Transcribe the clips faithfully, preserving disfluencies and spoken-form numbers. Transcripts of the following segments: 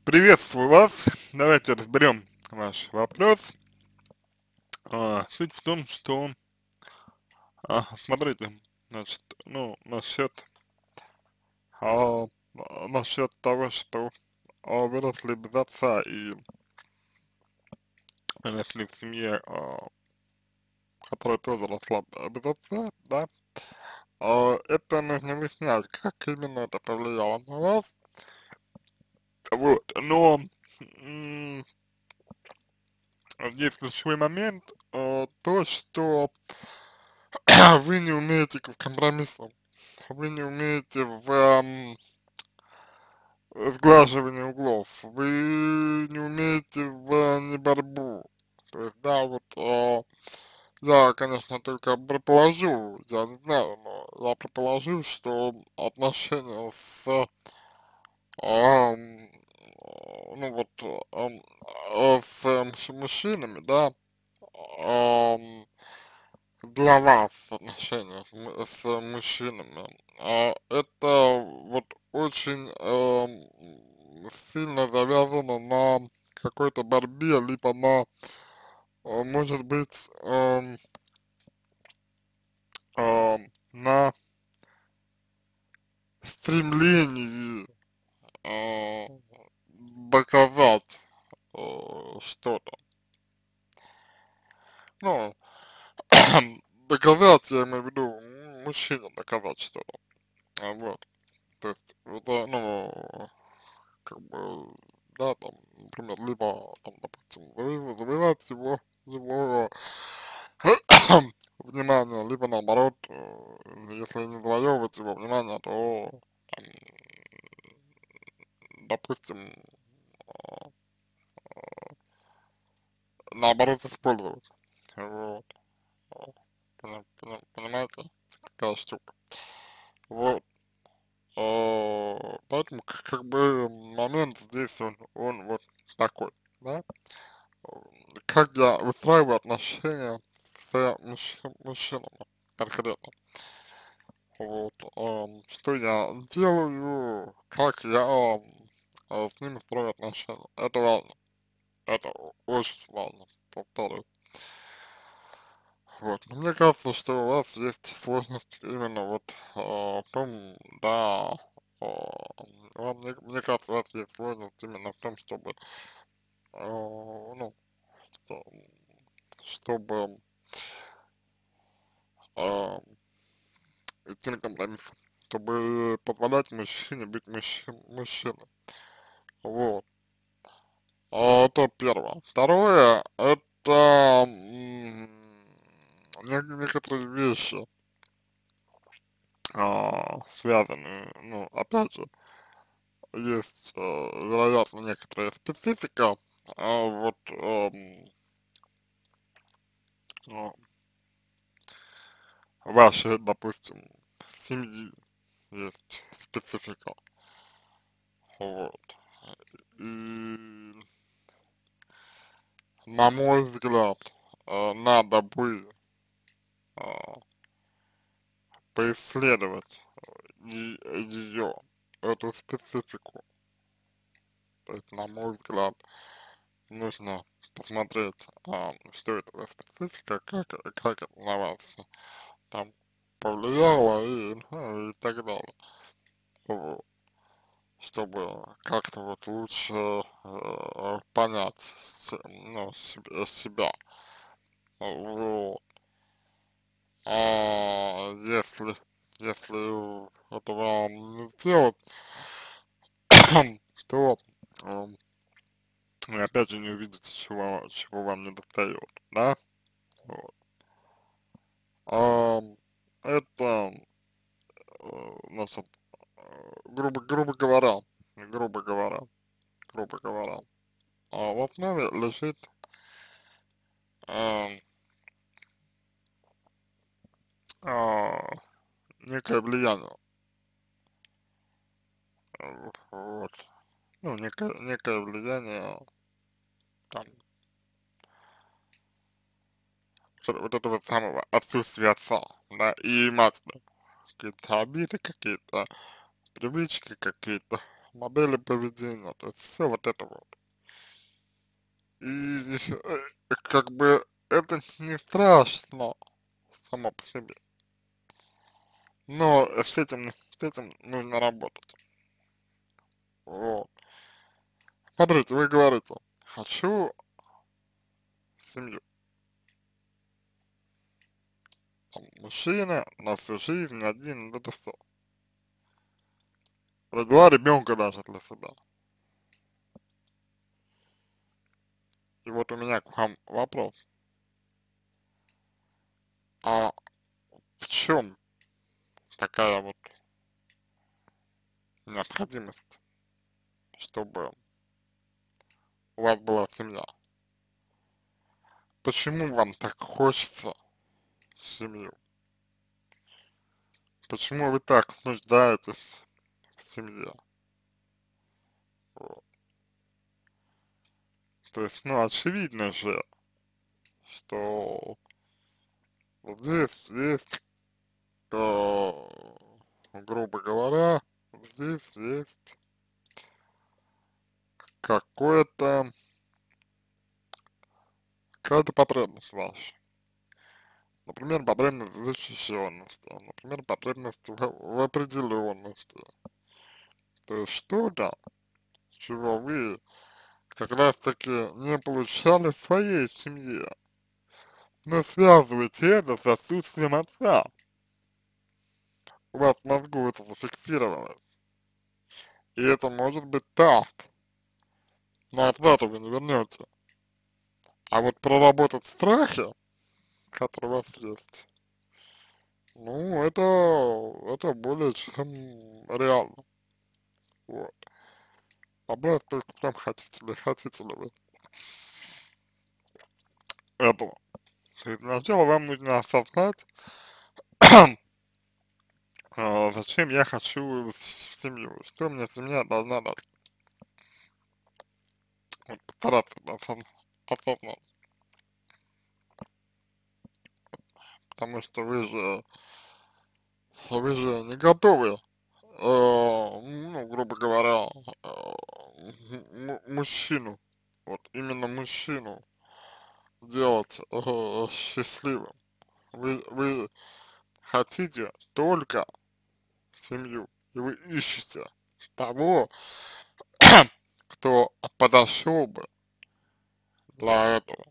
Приветствую вас. Давайте разберем ваш вопрос. А, суть в том, что, а, смотрите, значит, ну, насчет, а, а, насчет того, что а, выросли без отца и росли в семье, а, которая тоже росла а, без отца, да, а, это нужно выяснять, как именно это повлияло на вас, вот, но м, здесь ключевой момент, а, то, что вы не умеете к компромиссам, вы не умеете в ам, сглаживании углов, вы не умеете в не борьбу. То есть, да, вот а, я, конечно, только предположу, я не знаю, но я предположу, что отношения с, ам, ну вот, ам, а, с мужч- мужчинами, да, ам, для вас отношения с, му- с мужчинами, а, это вот очень эм, сильно завязано на какой-то борьбе, либо на, э, может быть, эм, эм, на стремлении э, доказать э, что-то. Ну, доказать, я имею в виду, м, мужчине доказать что-то. А, вот. То есть, это, ну, как бы, да, там, например, либо, там, допустим, зави- завоевать его, его внимание, либо наоборот, э, если не завоевывать его внимание, то, там, допустим, а, наоборот, использовать. Вот. А, поня- поня- Понимаете, какая штука. Вот. А, Поэтому, к- как бы, момент здесь, он, он вот такой, да. Как я выстраиваю отношения с мужч мужчинами конкретно. Вот, ам, что я делаю, как я ам, а, с ними строю отношения. Это важно, это о- очень важно, повторюсь. Вот, но мне кажется, что у вас есть сложность именно вот а, в том, да, а, вам, мне, мне кажется, у вас есть сложность именно в том, чтобы, а, ну, что- чтобы а, идти на компромисс, чтобы позволять мужчине быть мужчин, мужчиной. Вот. А, это первое. Второе, это м, не- некоторые вещи, а, связанные, ну, опять же, есть, э, вероятно, некоторая специфика, а, вот, эм, а, вашей, допустим, семьи есть специфика, вот. И на мой взгляд, э, надо бы а, поисследовать ее, эту специфику. То есть, на мой взгляд, нужно посмотреть, а, что это за специфика, как, как это на вас там повлияло и, ну, и так далее. Вот. Чтобы как-то вот лучше э, понять с- ну, себе- себя. Вот. А если, если это вам не сделать, то ам, вы опять же не увидите, чего, чего вам не достает, да? Вот. Ам, это, э, значит, э, грубо, грубо говоря, грубо говоря, грубо говоря, а в основе лежит ам, а, некое влияние, э, вот, ну, некое, некое влияние, там, вот вот этого самого отсутствия отца, да, и матери, какие-то обиды, какие-то привычки какие-то, модели поведения, то есть все вот это вот. И э, как бы это не страшно само по себе, но с этим, с этим нужно работать. Вот. Смотрите, вы говорите, хочу семью, там, мужчина на всю жизнь, один, это все. Родила ребенка даже для себя. И вот у меня к вам вопрос. А в чем такая вот необходимость, чтобы у вас была семья? Почему вам так хочется семью? Почему вы так нуждаетесь в семье? Вот. То есть, ну, очевидно же, что вот здесь есть, э, грубо говоря, здесь есть какое-то, какая-то потребность ваша. Например, потребность в защищенности, например, потребность в, в определенности. То есть что-то, чего вы как раз таки не получали в своей семье. Но связывайте это с отсутствием отца. У вас в мозгу это зафиксировано. И это может быть так, но отплату вы не вернете. А вот проработать страхи, которые у вас есть, ну, это, это более чем реально. Вот. Вопрос только в том, хотите ли, хотите ли вы этого. То есть сначала вам нужно осознать, а, зачем я хочу с- семью, что мне семья должна дать. Вот постараться это осозна- осознать, потому что вы же, вы же не готовы, э, ну, грубо говоря, э, м- мужчину, вот именно мужчину сделать э, счастливым. Вы, вы хотите только семью, и вы ищете того, кто подошел бы для этого.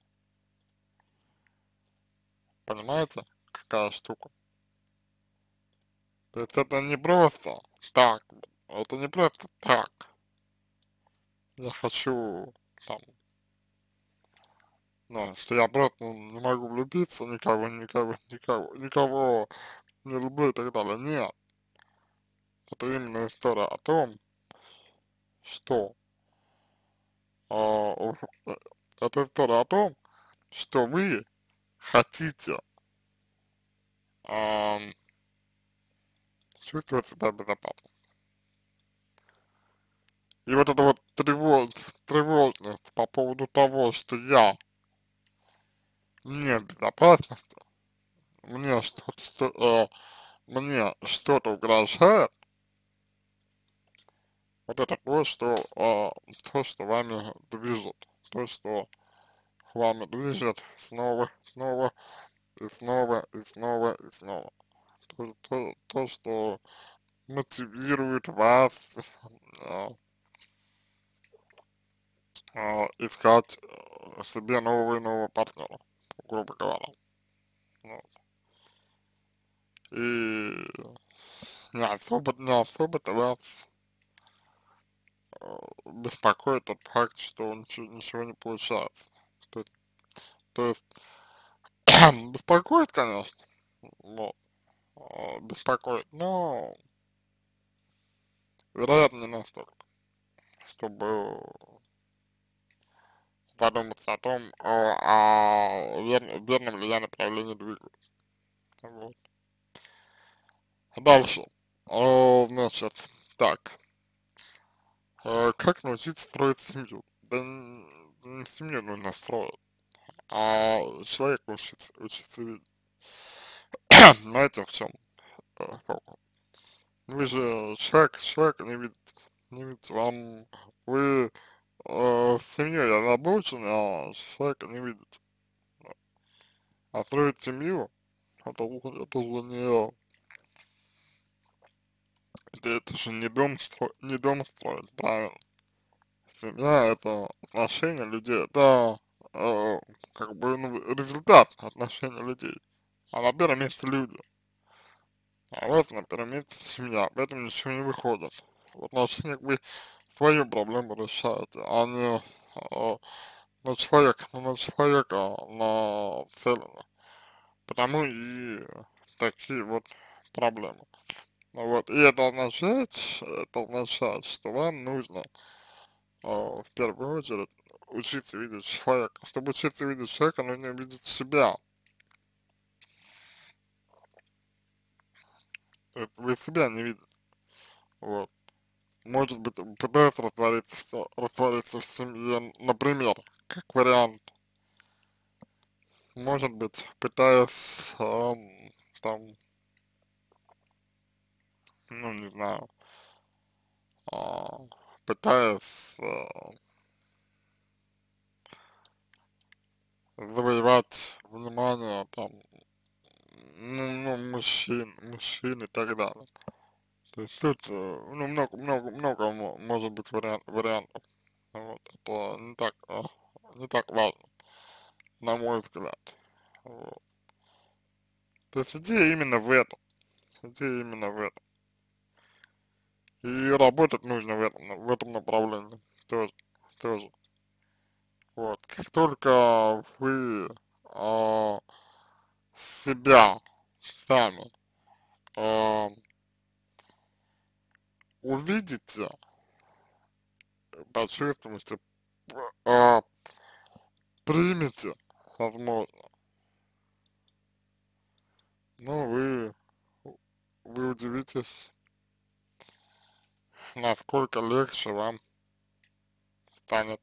Понимаете, какая штука? То есть это не просто так, это не просто так. Я хочу там, ну, что я просто не могу влюбиться, никого, никого, никого, никого не люблю и так далее. Нет, это именно история о том, что а, э, это история о том, что вы хотите ам, чувствовать себя безопасно. И вот эта вот тревожность, тревожность по поводу того, что я не в безопасности, мне что-то, что, э, мне что-то угрожает, вот это то, что, э, то, что вами движет, то, что вами движет снова, снова и снова и снова и снова. То, то, то что мотивирует вас э, э, искать э, себе нового и нового партнера, грубо говоря. Вот. И не особо, не особо-то вас э, беспокоит тот факт, что ничего, ничего не получается. То есть, то есть беспокоит, конечно, вот, э, беспокоит, но вероятно не настолько, чтобы задуматься о том, о, о вер- верном ли я направлении двигаюсь. Вот. Дальше. О, значит, так. Э, как научиться строить семью? Да н- не семью нужно строить, а человек учится, учится видеть. Знаете, в чем фокус? Вы же человек, человека не видите. не видите, вам, вы э, с семьей озабочены, а человека не видите. А строить семью, это, уже- это уже не, это, это же не дом, стро, не дом строить, правильно? Семья — это отношения людей, это э, как бы ну, результат отношений людей. А на первом месте люди, а у вас на первом месте семья, об этом ничего не выходит. В отношениях вы свою проблему решаете, а не э, на человека, ну, на человека нацелено. Потому и такие вот проблемы. Ну вот, и это означает, это означает, что вам нужно э, в первую очередь учиться видеть человека. Чтобы учиться видеть человека, нужно видеть себя. То есть вы себя не видите. Вот. Может быть, пытается раствориться, в- раствориться в семье, например, как вариант. Может быть, пытаясь эм, там, ну не знаю, а, пытаясь э, завоевать внимание там, ну, ну, мужчин, мужчин и так далее. То есть тут, э, ну, много, много, много мо- может быть вариант, вариантов. Вот, это не так, а, не так важно, на мой взгляд. Вот. То есть идея именно в этом, идея именно в этом. И работать нужно в этом, на- в этом направлении тоже, тоже. Вот, как только вы а, себя сами а, увидите, почувствуете, а, примете, возможно, но вы, вы удивитесь, насколько легче вам станет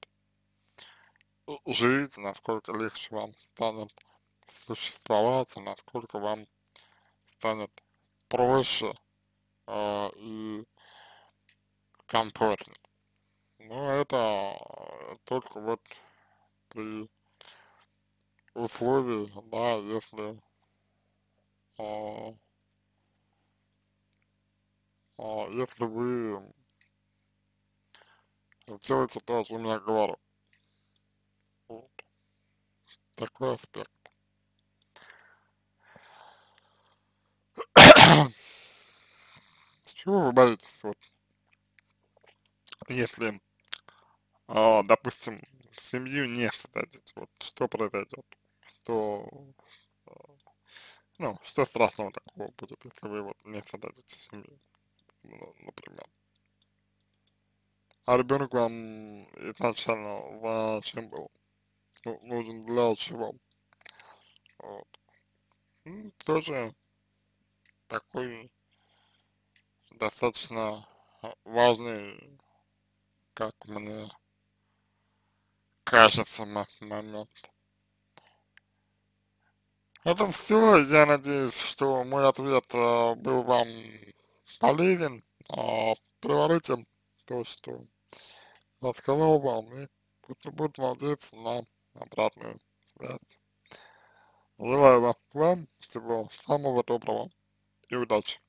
жить, насколько легче вам станет существовать, насколько вам станет проще э, и комфортнее. Но это э, только вот при условии, да, если, э, э, если вы делаете то, о чем я говорю. Вот. Такой аспект. Чего вы боитесь, вот, если, а, допустим, семью не создадите, вот, что произойдет? Что, а, ну, что страшного такого будет, если вы вот не создадите семью, ну, например? А ребенок вам изначально зачем был? Ну, нужен для чего? Вот. Ну, тоже такой достаточно а, важный, как мне кажется, мо- момент. Это все. Я надеюсь, что мой ответ э, был вам полезен. А, переварите то, что я сказал вам, и буду, буду надеяться на обратную связь. Желаю вам, вам всего самого доброго и удачи.